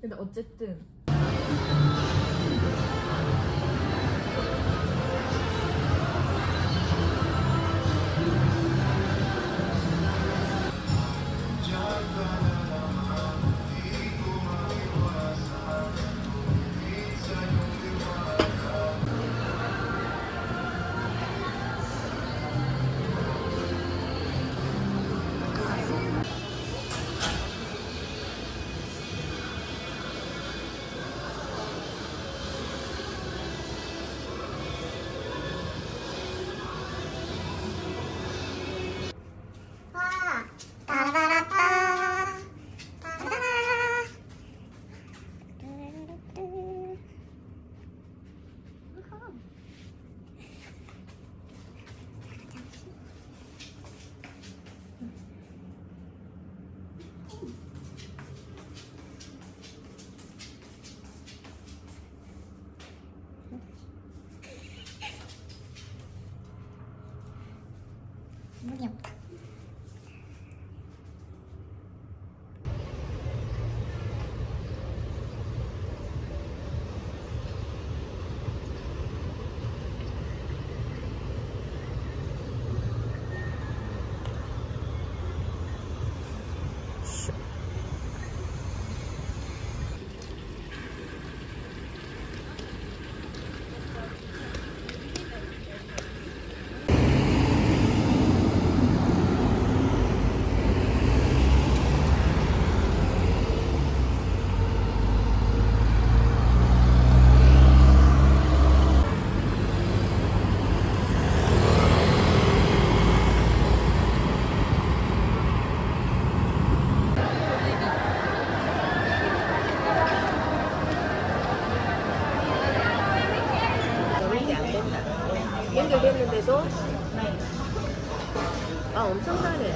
근데 어쨌든 물이 없다. 연결됐는데도 엄청 다르네.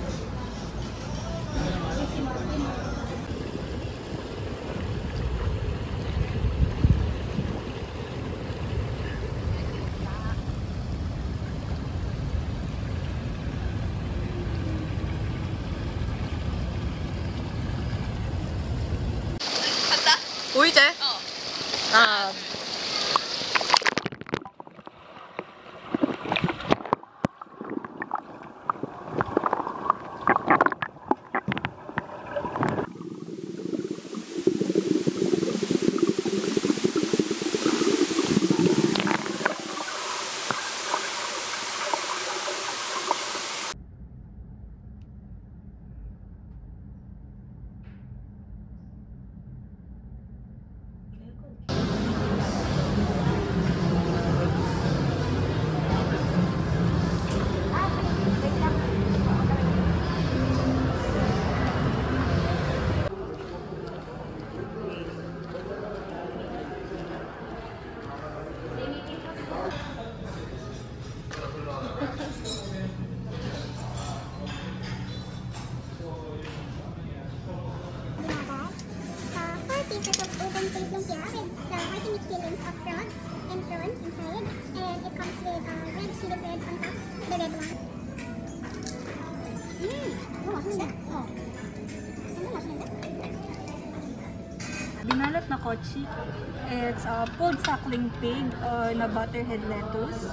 간다. 보이지? 아. Pieces of open faced lumpia with the hearty meat fillings of prawn and prawn inside, and it comes with red chili breads on top, the red one. 이거 맛있는데? 이거 맛있는데? Binalot na kochi. It's a pulled suckling pig na butterhead lettuce.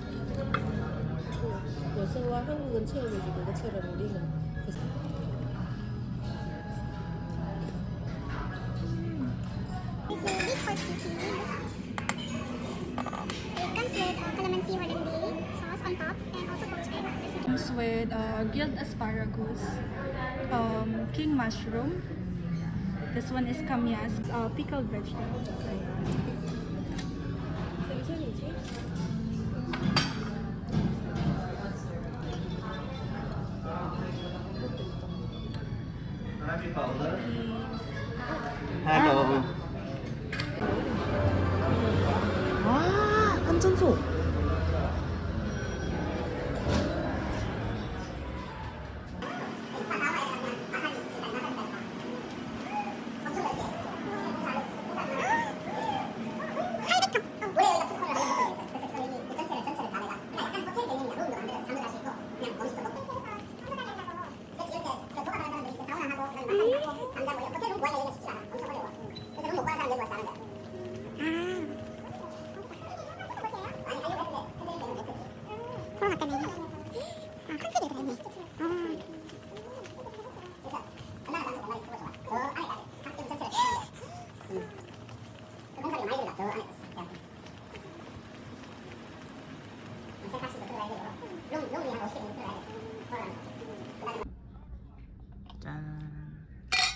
여성과 한국은 체험해주고 것처럼 우리는 It's a big pork seafood. It comes with calamansi hollandaise sauce on top, and also poached egg. Comes with grilled asparagus, king mushroom. This one is kamyas, pickled vegetables. 생선이지? Hello. 아, 한전소. 음.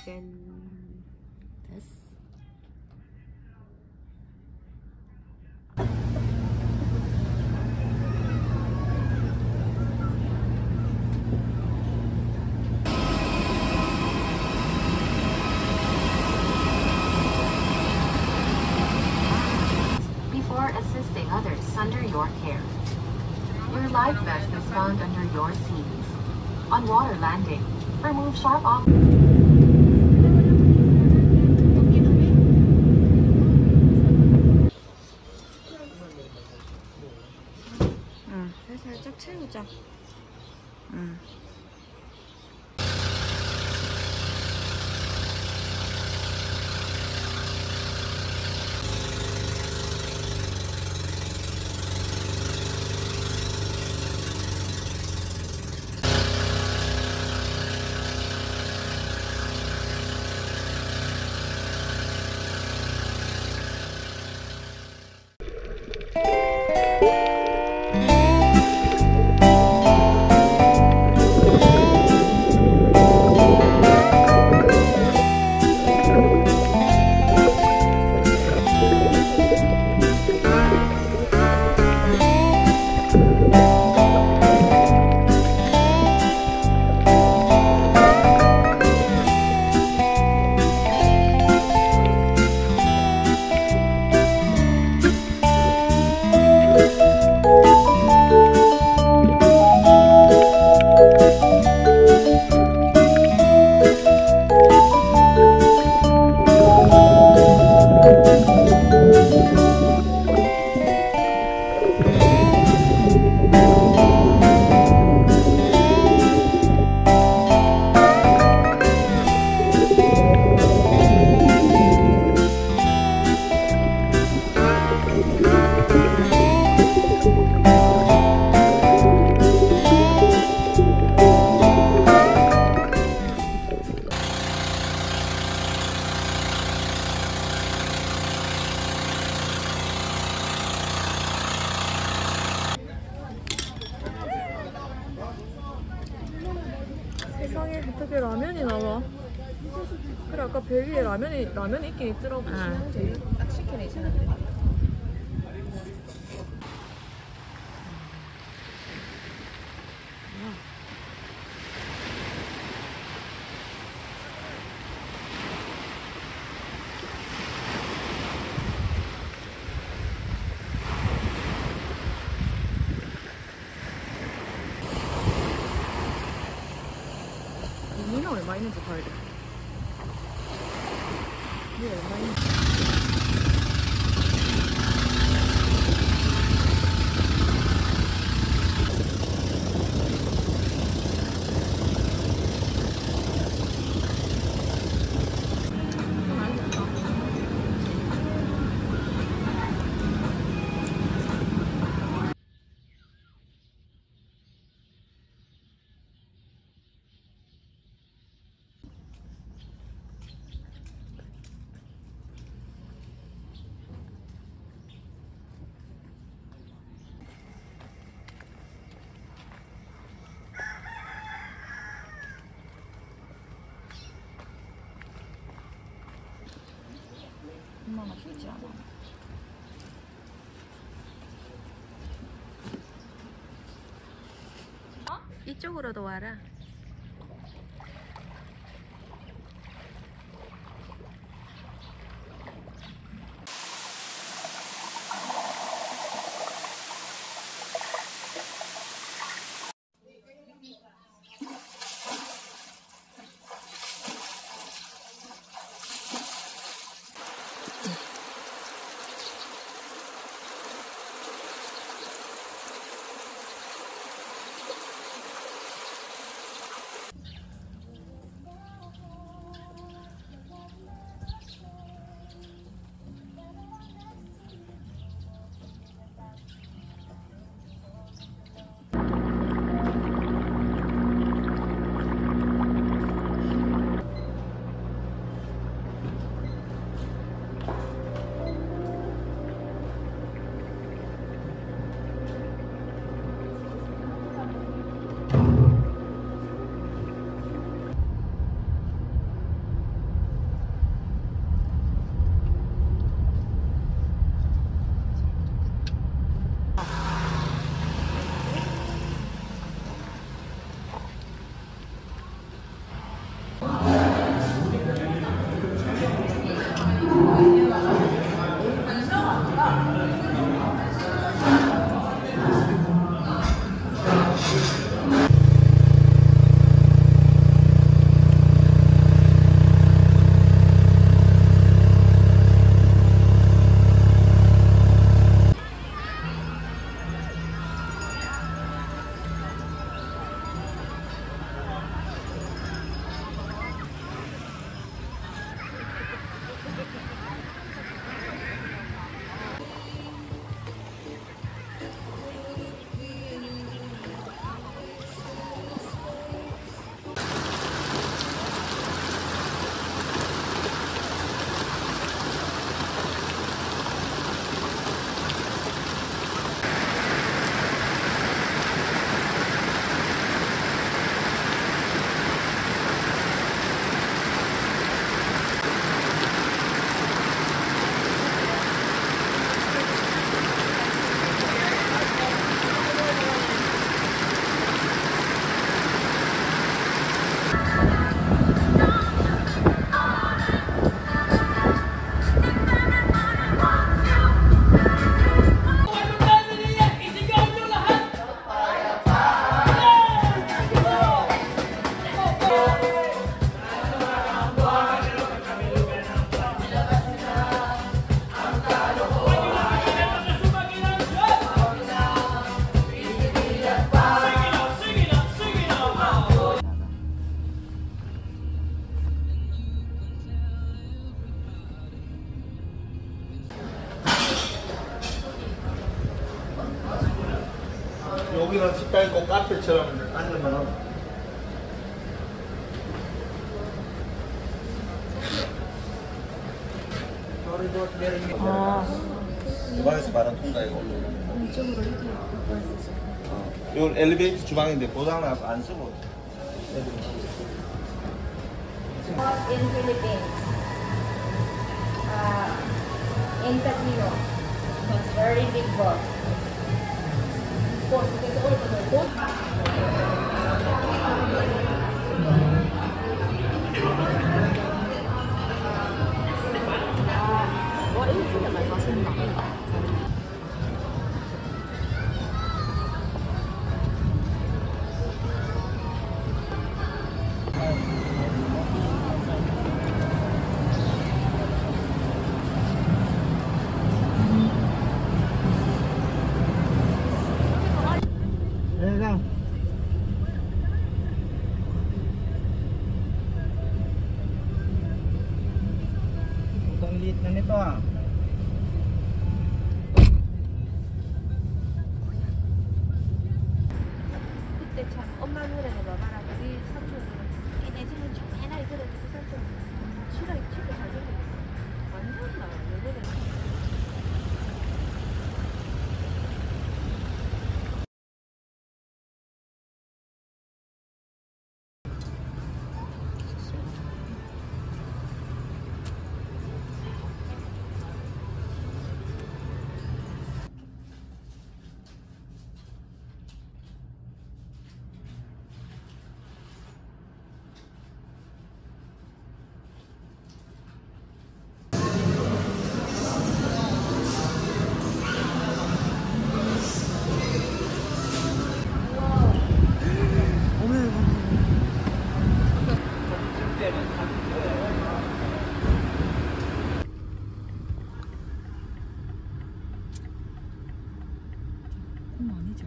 짠. 됐어. Before assisting others under your care. Your life vest is found under your seats. On water landing, remove sharp objects. 살짝 채우자. 세상에 어떻게 라면이 나와? 그래 아까 배 위에 라면이 있긴 있더라고. 딱 시키네, 이상한데. 미나 얼마 있는지 봐야 돼. 미 얼마 있는지. 엄마가 주지 않아. 이쪽으로도 와라. 여기는 식당이 꼭 카페처럼 앉으면 주방에서 바람 통과이고 이쪽으로 이렇게 이건 엘리베이터 주방인데 보상은 안 쓰고 in Philippines, in casino. It's very big boss. Boss, it's all for the boss. 이거 진짜 맛있나? 회장 ang liit na nito ah. 그때 참 엄마 노래를 봐봐라. 우리 삼촌은 내 집은 좀 옛날에 그래도 그 삼촌 치료 잘 되고 완전 나 노래를. 어머 아니죠?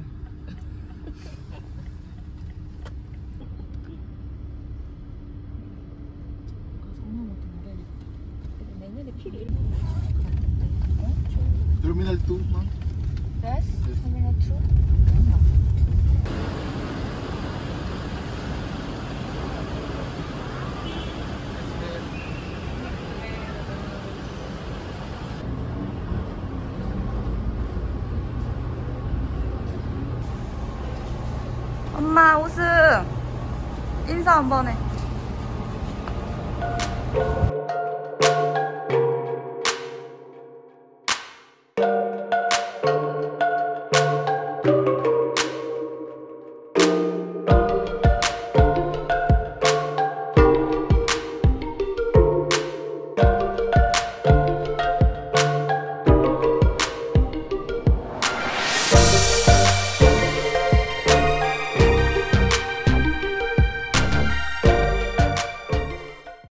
내년에 필요 Terminal 2 ma'am. Yes? Terminal 2? 엄마 우승 인사 한번 해.